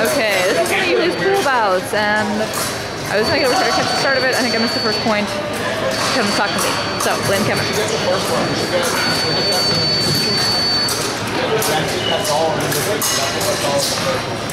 Okay, this is one of Yuli's pool bouts, and I was trying to get a catch the start of it. I think I missed the first point. Kevin's talking to me. So, blame Kevin. That's all.